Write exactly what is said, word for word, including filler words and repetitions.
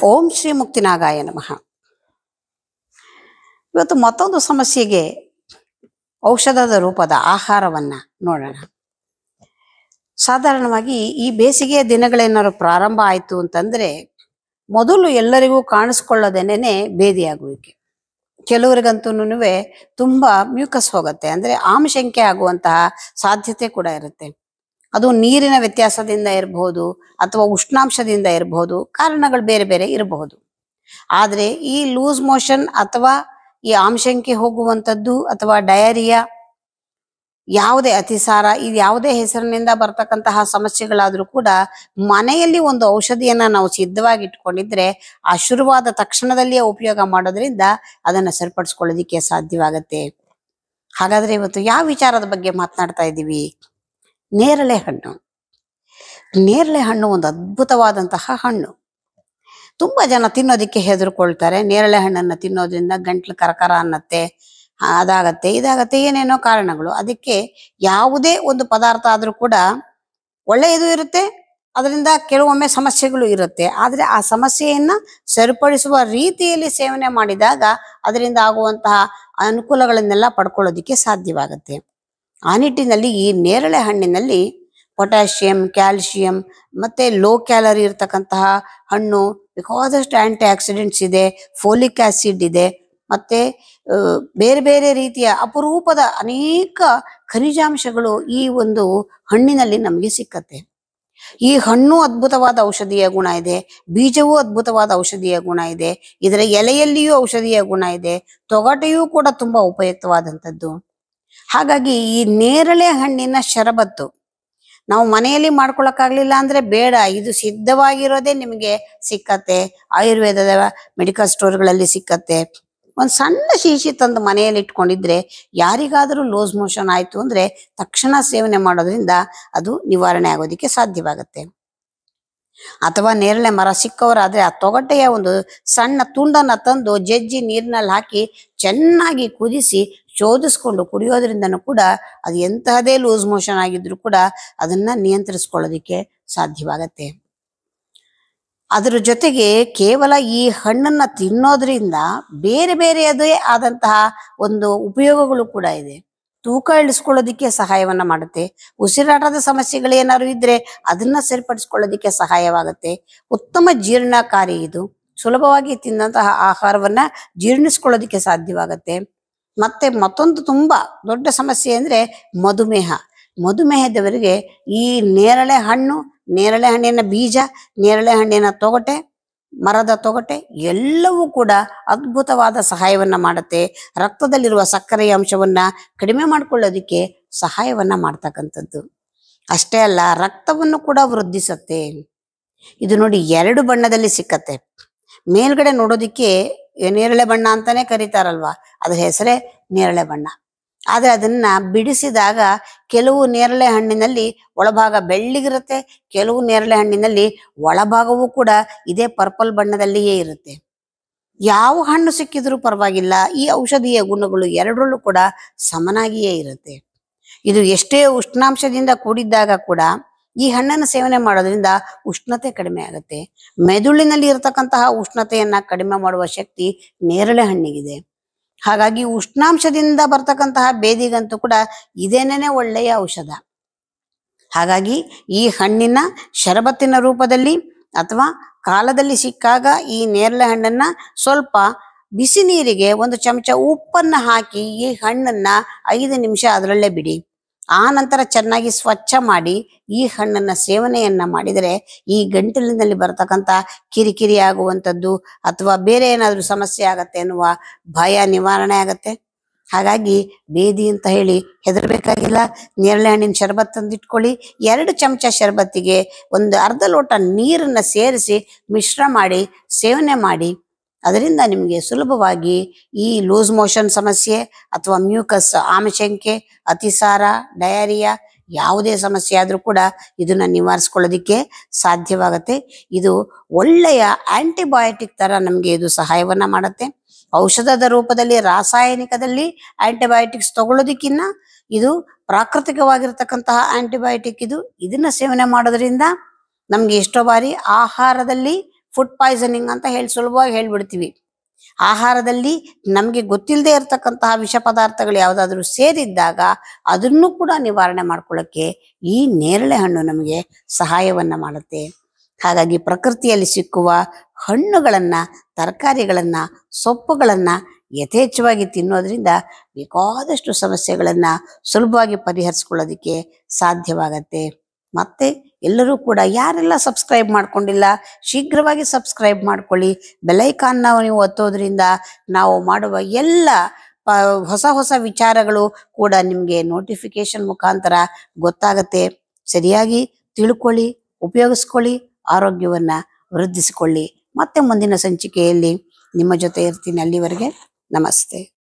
ಓಂ ಶ್ರೀ ಮುಕ್ತಿನಾಗಾಯ ನಮಃ. ಇವತ್ತು ಮತ್ತೊಂದು ಸಮಸ್ಯೆಗೆ ಔಷಧದ ರೂಪದ ಆಹಾರವನ್ನ ನೋಡೋಣ. ಸಾಧಾರಣವಾಗಿ ಈ ಬೇಸಿಗೆಯ ದಿನಗಳೇನಾದ್ರು ಪ್ರಾರಂಭ ಆಯಿತು ಅಂತಂದ್ರೆ ಮೊದಲು ಎಲ್ಲರಿಗೂ ಕಾಣಿಸ್ಕೊಳ್ಳೋದೇನೆ ಬೇದಿಯಾಗುವಿಕೆ. ಕೆಲವರಿಗಂತೂ ತುಂಬಾ ಮ್ಯೂಕಸ್ ಹೋಗುತ್ತೆ, ಅಂದ್ರೆ ಆಮಶಂಕೆ ಆಗುವಂತಹ ಸಾಧ್ಯತೆ ಕೂಡ ಇರುತ್ತೆ. ಅದು ನೀರಿನ ವ್ಯತ್ಯಾಸದಿಂದ ಇರಬಹುದು ಅಥವಾ ಉಷ್ಣಾಂಶದಿಂದ ಇರಬಹುದು, ಕಾರಣಗಳು ಬೇರೆ ಬೇರೆ ಇರಬಹುದು. ಆದ್ರೆ ಈ ಲೂಸ್ ಮೋಷನ್ ಅಥವಾ ಈ ಆಮಶಂಕೆ ಹೋಗುವಂಥದ್ದು ಅಥವಾ ಡಯರಿಯಾ, ಯಾವುದೇ ಅತಿಸಾರ, ಇದು ಯಾವುದೇ ಹೆಸರಿನಿಂದ ಬರ್ತಕ್ಕಂತಹ ಸಮಸ್ಯೆಗಳಾದ್ರೂ ಕೂಡ ಮನೆಯಲ್ಲಿ ಒಂದು ಔಷಧಿಯನ್ನ ನಾವು ಸಿದ್ಧವಾಗಿ ಇಟ್ಕೊಂಡಿದ್ರೆ ಆ ಶುರುವಾದ ತಕ್ಷಣದಲ್ಲಿಯೇ ಉಪಯೋಗ ಮಾಡೋದ್ರಿಂದ ಅದನ್ನ ಸರಿಪಡಿಸ್ಕೊಳ್ಳೋದಿಕ್ಕೆ ಸಾಧ್ಯವಾಗತ್ತೆ. ಹಾಗಾದ್ರೆ ಇವತ್ತು ಯಾವ ವಿಚಾರದ ಬಗ್ಗೆ ಮಾತನಾಡ್ತಾ ಇದ್ದೀವಿ? ನೇರಳೆ ಹಣ್ಣು. ನೇರಳೆ ಹಣ್ಣು ಒಂದು ಅದ್ಭುತವಾದಂತಹ ಹಣ್ಣು. ತುಂಬಾ ಜನ ತಿನ್ನೋದಿಕ್ಕೆ ಹೆದರ್ಕೊಳ್ತಾರೆ. ನೇರಳೆ ಹಣ್ಣನ್ನ ತಿನ್ನೋದ್ರಿಂದ ಗಂಟ್ಲು ಕರಕರ ಅನ್ನತ್ತೆ, ಅದಾಗತ್ತೆ ಇದಾಗತ್ತೆ ಏನೇನೋ ಕಾರಣಗಳು. ಅದಕ್ಕೆ ಯಾವುದೇ ಒಂದು ಪದಾರ್ಥ ಆದ್ರೂ ಕೂಡ ಒಳ್ಳೆಯದು ಇರುತ್ತೆ, ಅದರಿಂದ ಕೆಲವೊಮ್ಮೆ ಸಮಸ್ಯೆಗಳು ಇರುತ್ತೆ. ಆದ್ರೆ ಆ ಸಮಸ್ಯೆಯನ್ನ ಸರಿಪಡಿಸುವ ರೀತಿಯಲ್ಲಿ ಸೇವನೆ ಮಾಡಿದಾಗ ಅದರಿಂದ ಆಗುವಂತಹ ಅನುಕೂಲಗಳನ್ನೆಲ್ಲ ಪಡ್ಕೊಳ್ಳೋದಿಕ್ಕೆ ಸಾಧ್ಯವಾಗತ್ತೆ. ಆ ನಿಟ್ಟಿನಲ್ಲಿ ಈ ನೇರಳೆ ಹಣ್ಣಿನಲ್ಲಿ ಪೊಟ್ಯಾಷಿಯಂ, ಕ್ಯಾಲ್ಸಿಯಂ ಮತ್ತೆ ಲೋ ಕ್ಯಾಲರಿ ಇರ್ತಕ್ಕಂತಹ ಹಣ್ಣು, ಬೇಕಾದಷ್ಟು ಆಂಟಿ ಆಕ್ಸಿಡೆಂಟ್ಸ್ ಇದೆ, ಫೋಲಿಕ್ ಆಸಿಡ್ ಇದೆ, ಮತ್ತೆ ಬೇರೆ ಬೇರೆ ರೀತಿಯ ಅಪರೂಪದ ಅನೇಕ ಖನಿಜಾಂಶಗಳು ಈ ಒಂದು ಹಣ್ಣಿನಲ್ಲಿ ನಮಗೆ ಸಿಕ್ಕತ್ತೆ. ಈ ಹಣ್ಣು ಅದ್ಭುತವಾದ ಔಷಧೀಯ ಗುಣ ಇದೆ, ಬೀಜವೂ ಅದ್ಭುತವಾದ ಔಷಧೀಯ ಗುಣ ಇದೆ, ಇದರ ಎಲೆಯಲ್ಲಿಯೂ ಔಷಧೀಯ ಗುಣ ಇದೆ, ತೊಗಟೆಯೂ ಕೂಡ ತುಂಬಾ ಉಪಯುಕ್ತವಾದಂಥದ್ದು. ಹಾಗಾಗಿ ಈ ನೇರಳೆ ಹಣ್ಣಿನ ಶರಬತ್ತು ನಾವು ಮನೆಯಲ್ಲಿ ಮಾಡ್ಕೊಳಕ್ಕಾಗ್ಲಿಲ್ಲ ಅಂದ್ರೆ ಬೇಡ, ಇದು ಸಿದ್ಧವಾಗಿರೋದೇ ನಿಮಗೆ ಸಿಕ್ಕತ್ತೆ. ಆಯುರ್ವೇದದ ಮೆಡಿಕಲ್ ಸ್ಟೋರ್ಗಳಲ್ಲಿ ಸಿಕ್ಕತ್ತೆ. ಒಂದ್ ಸಣ್ಣ ಶೀಶಿ ತಂದು ಮನೆಯಲ್ಲಿ ಇಟ್ಕೊಂಡಿದ್ರೆ ಯಾರಿಗಾದ್ರೂ ಲೂಸ್ ಮೋಷನ್ ಆಯ್ತು ಅಂದ್ರೆ ತಕ್ಷಣ ಸೇವನೆ ಮಾಡೋದ್ರಿಂದ ಅದು ನಿವಾರಣೆ ಆಗೋದಿಕ್ಕೆ ಸಾಧ್ಯವಾಗತ್ತೆ. ಅಥವಾ ನೇರಳೆ ಮರ ಸಿಕ್ಕವರಾದ್ರೆ ಆ ತೊಗಟೆಯ ಒಂದು ಸಣ್ಣ ತುಂಡನ್ನ ತಂದು ಜಜ್ಜಿ ನೀರಿನಲ್ಲಿ ಹಾಕಿ ಚೆನ್ನಾಗಿ ಕುದಿಸಿ ಶೋಧಿಸ್ಕೊಂಡು ಕುಡಿಯೋದ್ರಿಂದನೂ ಕೂಡ ಅದು ಎಂತಹದೇ ಲೂಸ್ ಮೋಷನ್ ಆಗಿದ್ರು ಕೂಡ ಅದನ್ನ ನಿಯಂತ್ರಿಸ್ಕೊಳ್ಳೋದಿಕ್ಕೆ ಸಾಧ್ಯವಾಗತ್ತೆ. ಅದ್ರ ಜೊತೆಗೆ ಕೇವಲ ಈ ಹಣ್ಣನ್ನ ತಿನ್ನೋದ್ರಿಂದ ಬೇರೆ ಬೇರೆಯದೇ ಆದಂತಹ ಒಂದು ಉಪಯೋಗಗಳು ಕೂಡ ಇದೆ. ತೂಕ ಇಳಿಸ್ಕೊಳ್ಳೋದಿಕ್ಕೆ ಸಹಾಯವನ್ನ ಮಾಡುತ್ತೆ. ಉಸಿರಾಟದ ಸಮಸ್ಯೆಗಳೇನಾದ್ರು ಇದ್ರೆ ಅದನ್ನ ಸರಿಪಡಿಸ್ಕೊಳ್ಳೋದಿಕ್ಕೆ ಸಹಾಯವಾಗುತ್ತೆ. ಉತ್ತಮ ಜೀರ್ಣಕಾರಿ ಇದು. ಸುಲಭವಾಗಿ ತಿನ್ನಂತಹ ಆಹಾರವನ್ನ ಜೀರ್ಣಿಸ್ಕೊಳ್ಳೋದಿಕ್ಕೆ ಸಾಧ್ಯವಾಗತ್ತೆ. ಮತ್ತೆ ಮತ್ತೊಂದು ತುಂಬಾ ದೊಡ್ಡ ಸಮಸ್ಯೆ ಅಂದ್ರೆ ಮಧುಮೇಹ. ಮಧುಮೇಹದವರಿಗೆ ಈ ನೇರಳೆ ಹಣ್ಣು, ನೇರಳೆ ಹಣ್ಣಿನ ಬೀಜ, ನೇರಳೆ ಹಣ್ಣಿನ ತೊಗಟೆ, ಮರದ ತೊಗಟೆ ಎಲ್ಲವೂ ಕೂಡ ಅದ್ಭುತವಾದ ಸಹಾಯವನ್ನ ಮಾಡುತ್ತೆ. ರಕ್ತದಲ್ಲಿರುವ ಸಕ್ಕರೆಯ ಅಂಶವನ್ನ ಕಡಿಮೆ ಮಾಡ್ಕೊಳ್ಳೋದಿಕ್ಕೆ ಸಹಾಯವನ್ನ ಮಾಡ್ತಕ್ಕಂಥದ್ದು. ಅಷ್ಟೇ ಅಲ್ಲ, ರಕ್ತವನ್ನು ಕೂಡ ವೃದ್ಧಿಸುತ್ತೆ. ಇದು ನೋಡಿ ಎರಡು ಬಣ್ಣದಲ್ಲಿ ಸಿಕ್ಕತ್ತೆ. ಮೇಲ್ಗಡೆ ನೋಡೋದಿಕ್ಕೆ ನೇರಳೆ ಬಣ್ಣ ಅಂತಾನೆ ಕರೀತಾರಲ್ವಾ, ಅದ್ರ ಹೆಸರೇ ನೇರಳೆ ಬಣ್ಣ. ಆದ್ರೆ ಅದನ್ನ ಬಿಡಿಸಿದಾಗ ಕೆಲವು ನೇರಳೆ ಹಣ್ಣಿನಲ್ಲಿ ಒಳಭಾಗ ಬೆಳ್ಳಿಗಿರುತ್ತೆ, ಕೆಲವು ನೇರಳೆ ಹಣ್ಣಿನಲ್ಲಿ ಒಳಭಾಗವೂ ಕೂಡ ಇದೇ ಪರ್ಪಲ್ ಬಣ್ಣದಲ್ಲಿಯೇ ಇರುತ್ತೆ. ಯಾವ ಹಣ್ಣು ಸಿಕ್ಕಿದ್ರೂ ಪರವಾಗಿಲ್ಲ, ಈ ಔಷಧೀಯ ಗುಣಗಳು ಎರಡರಲ್ಲೂ ಕೂಡ ಸಮನಾಗಿಯೇ ಇರುತ್ತೆ. ಇದು ಎಷ್ಟೇ ಉಷ್ಣಾಂಶದಿಂದ ಕೂಡಿದ್ದಾಗ ಕೂಡ ಈ ಹಣ್ಣನ್ನು ಸೇವನೆ ಮಾಡೋದ್ರಿಂದ ಉಷ್ಣತೆ ಕಡಿಮೆ ಆಗುತ್ತೆ. ಮೆದುಳಿನಲ್ಲಿ ಇರತಕ್ಕಂತಹ ಉಷ್ಣತೆಯನ್ನ ಕಡಿಮೆ ಮಾಡುವ ಶಕ್ತಿ ನೇರಳೆ ಹಣ್ಣಿಗಿದೆ. ಹಾಗಾಗಿ ಉಷ್ಣಾಂಶದಿಂದ ಬರ್ತಕ್ಕಂತಹ ಬೇದಿಗಂತೂ ಕೂಡ ಇದೇನೇನೆ ಒಳ್ಳೆಯ ಔಷಧ. ಹಾಗಾಗಿ ಈ ಹಣ್ಣಿನ ಶರಬತ್ತಿನ ರೂಪದಲ್ಲಿ ಅಥವಾ ಕಾಲದಲ್ಲಿ ಸಿಕ್ಕಾಗ ಈ ನೇರಳೆ ಹಣ್ಣನ್ನ ಸ್ವಲ್ಪ ಬಿಸಿ ನೀರಿಗೆ ಒಂದು ಚಮಚ ಉಪ್ಪನ್ನ ಹಾಕಿ ಈ ಹಣ್ಣನ್ನ ಐದು ನಿಮಿಷ ಅದರಲ್ಲೇ ಬಿಡಿ. ಆ ನಂತರ ಚೆನ್ನಾಗಿ ಸ್ವಚ್ಛ ಮಾಡಿ ಈ ಹಣ್ಣನ್ನ ಸೇವನೆಯನ್ನ ಮಾಡಿದರೆ ಈ ಗಂಟಲಿನಲ್ಲಿ ಬರತಕ್ಕಂತ ಕಿರಿಕಿರಿ ಆಗುವಂಥದ್ದು ಅಥವಾ ಬೇರೆ ಏನಾದ್ರೂ ಸಮಸ್ಯೆ ಆಗತ್ತೆ ಅನ್ನುವ ಭಯ ನಿವಾರಣೆ ಆಗತ್ತೆ. ಹಾಗಾಗಿ ಬೇದಿ ಅಂತ ಹೇಳಿ ಹೆದರ್ಬೇಕಾಗಿಲ್ಲ. ನೇರಳೆ ಹಣ್ಣಿನ ಶರಬತ್ ತಂದಿಟ್ಕೊಳ್ಳಿ. ಎರಡು ಚಮಚ ಶರಬತ್ತಿಗೆ ಒಂದು ಅರ್ಧ ಲೋಟ ನೀರನ್ನ ಸೇರಿಸಿ ಮಿಶ್ರ ಮಾಡಿ ಸೇವನೆ ಮಾಡಿ. ಅದರಿಂದ ನಿಮಗೆ ಸುಲಭವಾಗಿ ಈ ಲೂಸ್ ಮೋಷನ್ ಸಮಸ್ಯೆ ಅಥವಾ ಮ್ಯೂಕಸ್, ಆಮಶಂಕೆ, ಅತಿಸಾರ, ಡಯರಿಯಾ ಯಾವುದೇ ಸಮಸ್ಯೆ ಆದ್ರೂ ಕೂಡ ಇದನ್ನ ನಿವಾರಿಸ್ಕೊಳ್ಳೋದಿಕ್ಕೆ ಸಾಧ್ಯವಾಗತ್ತೆ. ಇದು ಒಳ್ಳೆಯ ಆಂಟಿಬಯೋಟಿಕ್ ತರ ನಮ್ಗೆ ಇದು ಸಹಾಯವನ್ನ ಮಾಡುತ್ತೆ. ಔಷಧದ ರೂಪದಲ್ಲಿ, ರಾಸಾಯನಿಕದಲ್ಲಿ ಆಂಟಿಬಯೋಟಿಕ್ಸ್ ತಗೊಳ್ಳೋದಿಕ್ಕಿನ್ನ ಇದು ಪ್ರಾಕೃತಿಕವಾಗಿರ್ತಕ್ಕಂತಹ ಆಂಟಿಬಯೋಟಿಕ್. ಇದು ಇದನ್ನ ಸೇವನೆ ಮಾಡೋದ್ರಿಂದ ನಮ್ಗೆ ಎಷ್ಟೋ ಬಾರಿ ಆಹಾರದಲ್ಲಿ ಫುಡ್ ಪಾಯ್ಸನಿಂಗ್ ಅಂತ ಹೇಳಿ ಸುಲಭವಾಗಿ ಹೇಳ್ಬಿಡ್ತೀವಿ. ಆಹಾರದಲ್ಲಿ ನಮಗೆ ಗೊತ್ತಿಲ್ಲದೆ ಇರತಕ್ಕಂತಹ ವಿಷ ಪದಾರ್ಥಗಳು ಯಾವುದಾದ್ರೂ ಸೇರಿದ್ದಾಗ ಅದನ್ನು ಕೂಡ ನಿವಾರಣೆ ಮಾಡ್ಕೊಳ್ಳೋಕ್ಕೆ ಈ ನೇರಳೆ ಹಣ್ಣು ನಮಗೆ ಸಹಾಯವನ್ನ ಮಾಡುತ್ತೆ. ಹಾಗಾಗಿ ಪ್ರಕೃತಿಯಲ್ಲಿ ಸಿಕ್ಕುವ ಹಣ್ಣುಗಳನ್ನ, ತರಕಾರಿಗಳನ್ನ, ಸೊಪ್ಪುಗಳನ್ನ ಯಥೇಚ್ಛವಾಗಿ ತಿನ್ನೋದ್ರಿಂದ ಬೇಕಾದಷ್ಟು ಸಮಸ್ಯೆಗಳನ್ನ ಸುಲಭವಾಗಿ ಪರಿಹರಿಸ್ಕೊಳ್ಳೋದಕ್ಕೆ ಸಾಧ್ಯವಾಗತ್ತೆ. ಮತ್ತೆ ಎಲ್ಲರೂ ಕೂಡ ಯಾರೆಲ್ಲ ಸಬ್ಸ್ಕ್ರೈಬ್ ಮಾಡ್ಕೊಂಡಿಲ್ಲ ಶೀಘ್ರವಾಗಿ ಸಬ್ಸ್ಕ್ರೈಬ್ ಮಾಡ್ಕೊಳ್ಳಿ. ಬೆಲೈಕಾನ್ನ ನೀವು ಒತ್ತೋದ್ರಿಂದ ನಾವು ಮಾಡುವ ಎಲ್ಲ ಹೊಸ ಹೊಸ ವಿಚಾರಗಳು ಕೂಡ ನಿಮಗೆ ನೋಟಿಫಿಕೇಶನ್ ಮುಖಾಂತರ ಗೊತ್ತಾಗತ್ತೆ. ಸರಿಯಾಗಿ ತಿಳ್ಕೊಳ್ಳಿ, ಉಪಯೋಗಿಸ್ಕೊಳ್ಳಿ, ಆರೋಗ್ಯವನ್ನ ವೃದ್ಧಿಸಿಕೊಳ್ಳಿ. ಮತ್ತೆ ಮುಂದಿನ ಸಂಚಿಕೆಯಲ್ಲಿ ನಿಮ್ಮ ಜೊತೆ ಇರ್ತೀನಿ. ಅಲ್ಲಿವರೆಗೆ ನಮಸ್ತೆ.